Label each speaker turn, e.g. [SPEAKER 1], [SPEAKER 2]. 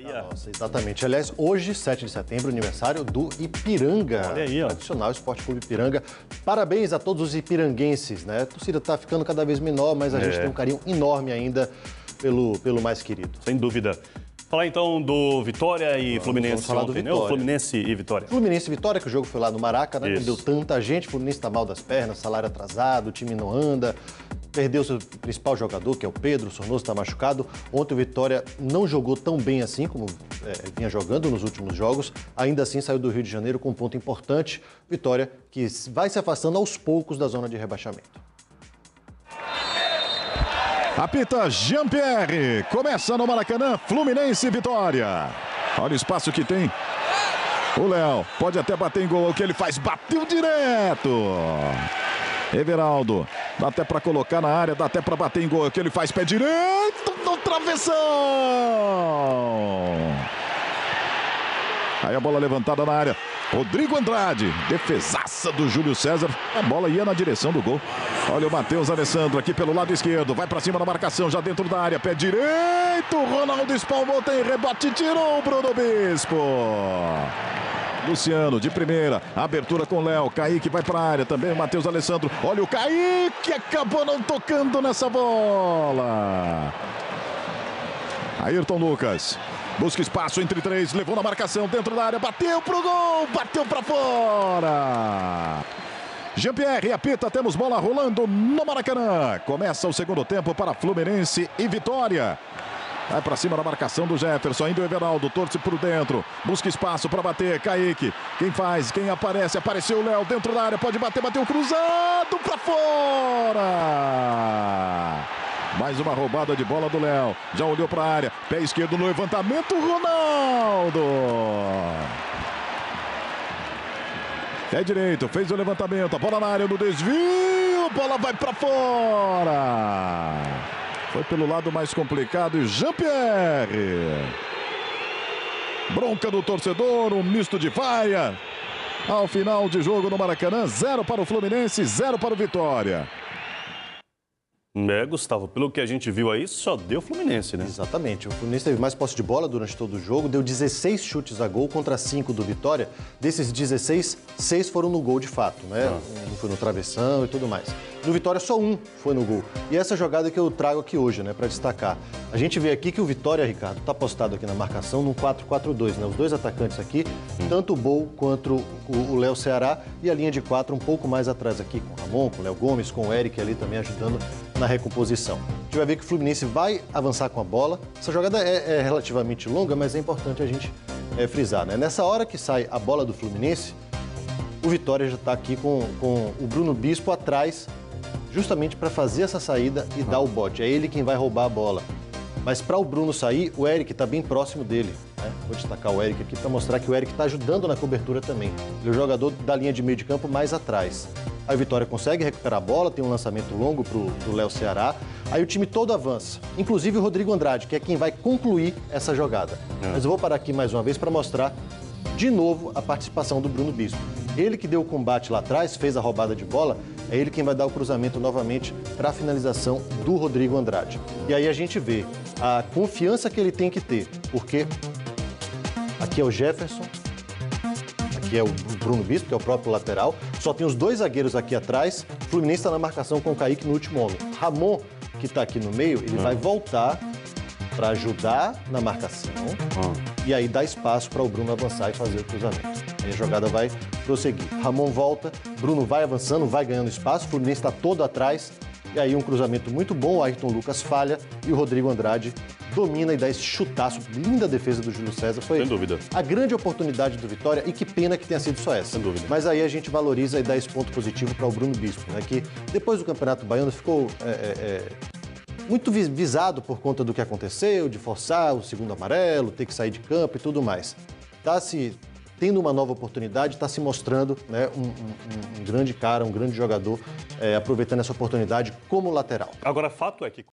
[SPEAKER 1] Nossa, exatamente. Aliás, hoje, 7 de setembro, aniversário do Ipiranga.
[SPEAKER 2] Olha aí, ó.
[SPEAKER 1] Tradicional Esporte Clube Ipiranga. Parabéns a todos os ipiranguenses, né? A torcida está ficando cada vez menor, mas a gente tem um carinho enorme ainda pelo mais querido.
[SPEAKER 2] Sem dúvida. Falar então do Vitória e Fluminense.
[SPEAKER 1] Vamos falar do
[SPEAKER 2] ontem, né?
[SPEAKER 1] Vitória.
[SPEAKER 2] O Fluminense e Vitória.
[SPEAKER 1] Fluminense e Vitória, que o jogo foi lá no Maracanã, né? Não
[SPEAKER 2] Isso.
[SPEAKER 1] deu tanta gente. O Fluminense está mal das pernas, salário atrasado, o time não anda. Perdeu seu principal jogador, que é o Pedro, o Sornoso está machucado. Ontem o Vitória não jogou tão bem assim como vinha jogando nos últimos jogos. Ainda assim saiu do Rio de Janeiro com um ponto importante. Vitória que vai se afastando aos poucos da zona de rebaixamento.
[SPEAKER 3] Apita Jean-Pierre. Começa no Maracanã, Fluminense e Vitória. Olha o espaço que tem. O Léo pode até bater em gol. O que ele faz? Bateu direto. Everaldo. Dá até para colocar na área, dá até para bater em gol. O que ele faz? Pé direito no travessão. Aí a bola levantada na área. Rodrigo Andrade, defesaça do Júlio César. A bola ia na direção do gol. Olha o Matheus Alessandro aqui pelo lado esquerdo. Vai para cima na marcação, já dentro da área. Pé direito. Ronaldo espalmou, tem rebote, tirou o Bruno Bispo. Luciano de primeira. Abertura com Léo. Kaique vai para a área também. O Matheus Alessandro. Olha o Kaique. Acabou não tocando nessa bola. Ayrton Lucas. Busca espaço entre três, levou na marcação, dentro da área, bateu pro gol, bateu para fora. Jean-Pierre apita, temos bola rolando no Maracanã. Começa o segundo tempo para Fluminense e Vitória. Vai para cima da marcação do Jefferson, ainda o Everaldo, torce por dentro, busca espaço para bater, Kaique. Quem faz, quem aparece, apareceu o Léo dentro da área, pode bater, bateu cruzado para fora. Mais uma roubada de bola do Léo. Já olhou para a área. Pé esquerdo no levantamento. Ronaldo. Pé direito. Fez o levantamento. A bola na área no desvio. Bola vai para fora. Foi pelo lado mais complicado. E Jean-Pierre. Bronca do torcedor. Um misto de vaia. Ao final de jogo no Maracanã. 0 para o Fluminense. 0 para o Vitória.
[SPEAKER 2] Gustavo, pelo que a gente viu aí, só deu Fluminense, né?
[SPEAKER 1] Exatamente. O Fluminense teve mais posse de bola durante todo o jogo, deu 16 chutes a gol contra 5 do Vitória. Desses 16, 6 foram no gol de fato, né? Um foi no travessão e tudo mais. No Vitória, só um foi no gol. E essa jogada que eu trago aqui hoje, né, para destacar. A gente vê aqui que o Vitória, Ricardo, está postado aqui na marcação num 4-4-2, né? Os dois atacantes aqui, tanto o Bol quanto o Léo Ceará, e a linha de 4 um pouco mais atrás aqui, com o Ramon, com o Léo Gomes, com o Eric ali também ajudando na recomposição. A gente vai ver que o Fluminense vai avançar com a bola. Essa jogada é relativamente longa, mas é importante a gente frisar, né? Nessa hora que sai a bola do Fluminense, o Vitória já está aqui com o Bruno Bispo atrás, justamente para fazer essa saída e dar o bote. É ele quem vai roubar a bola. Mas para o Bruno sair, o Eric está bem próximo dele, né? Vou destacar o Eric aqui para mostrar que o Eric está ajudando na cobertura também. Ele é o jogador da linha de meio de campo mais atrás. Aí o Vitória consegue recuperar a bola, tem um lançamento longo para o Léo Ceará. Aí o time todo avança, inclusive o Rodrigo Andrade, que é quem vai concluir essa jogada. Mas eu vou parar aqui mais uma vez para mostrar de novo a participação do Bruno Bispo. Ele que deu o combate lá atrás, fez a roubada de bola, é ele quem vai dar o cruzamento novamente para a finalização do Rodrigo Andrade. E aí a gente vê a confiança que ele tem que ter, porque aqui é o Jefferson, aqui é o Bruno Bispo, que é o próprio lateral, só tem os dois zagueiros aqui atrás, o Fluminense está na marcação com o Kaique no último homem. Ramon, que está aqui no meio, ele vai voltar para ajudar na marcação e aí dá espaço para o Bruno avançar e fazer o cruzamento. Aí a jogada vai prosseguir. Ramon volta, Bruno vai avançando, vai ganhando espaço, o Fluminense está todo atrás e aí um cruzamento muito bom, o Ayrton Lucas falha e o Rodrigo Andrade domina e dá esse chutaço. Linda defesa do Júlio César. Foi
[SPEAKER 2] sem dúvida
[SPEAKER 1] a grande oportunidade do Vitória e que pena que tenha sido só essa.
[SPEAKER 2] Sem dúvida.
[SPEAKER 1] Mas aí a gente valoriza e dá esse ponto positivo para o Bruno Bispo, né, que depois do Campeonato Baiano ficou muito visado por conta do que aconteceu, de forçar o segundo amarelo, ter que sair de campo e tudo mais. Está se tendo uma nova oportunidade, está se mostrando, né, um grande cara, um grande jogador, aproveitando essa oportunidade como lateral.
[SPEAKER 2] Agora, fato é que